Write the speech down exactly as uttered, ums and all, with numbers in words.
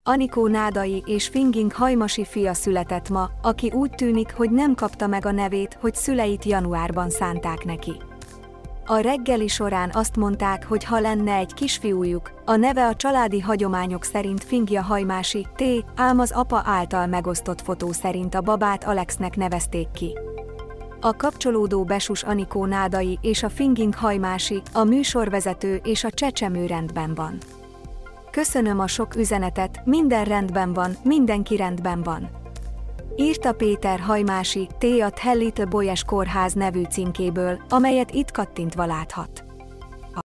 Anikó Nádai és Finging Hajmasi fia született ma, aki úgy tűnik, hogy nem kapta meg a nevét, hogy szüleit januárban szánták neki. A reggeli során azt mondták, hogy ha lenne egy kisfiújuk, a neve a családi hagyományok szerint Fingja Hajmási, T, ám az apa által megosztott fotó szerint a babát Alexnek nevezték ki. A kapcsolódó Besus Anikó Nádai és a Finging Hajmási, a műsorvezető és a csecsemő rendben van. Köszönöm a sok üzenetet, minden rendben van, mindenki rendben van. Írta Péter Hajmási, T a Tell Little Boy-es kórház nevű címkéből, amelyet itt kattintva láthat.